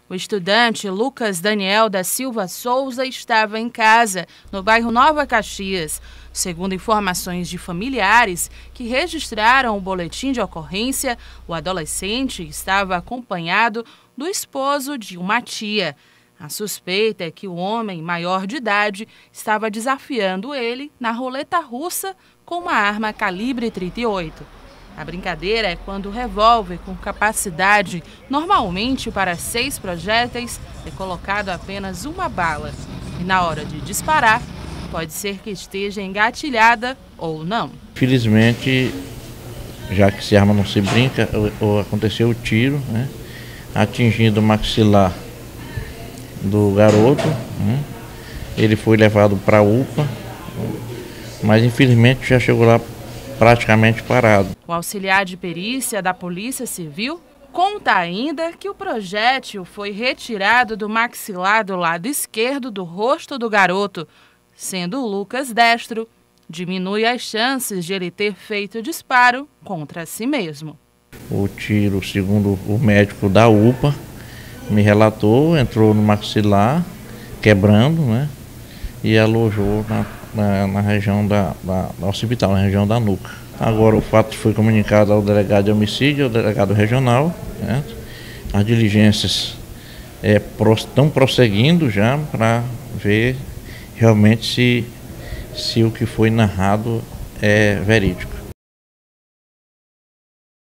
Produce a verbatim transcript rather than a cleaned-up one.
O estudante Lucas Daniel da Silva Souza estava em casa, no bairro Nova Caxias. Segundo informações de familiares que registraram o boletim de ocorrência, o adolescente estava acompanhado do esposo de uma tia. A suspeita é que o homem maior de idade estava desafiando ele na roleta russa com uma arma calibre trinta e oito. A brincadeira é quando o revólver com capacidade normalmente para seis projéteis é colocado apenas uma bala. E na hora de disparar, pode ser que esteja engatilhada ou não. Felizmente, já que se arma não se brinca, aconteceu o tiro, né, atingindo o maxilar do garoto. Né, ele foi levado para a U P A, mas infelizmente já chegou lá praticamente parado. O auxiliar de perícia da Polícia Civil conta ainda que o projétil foi retirado do maxilar do lado esquerdo do rosto do garoto, sendo o Lucas destro, diminui as chances de ele ter feito disparo contra si mesmo. O tiro, segundo o médico da U P A, me relatou, entrou no maxilar, quebrando, né, e alojou na Na, na região da, da, da hospital, na região da nuca. Agora o fato foi comunicado ao delegado de homicídio, ao delegado regional, né? As diligências é, pro, estão prosseguindo já para ver realmente se, se o que foi narrado é verídico.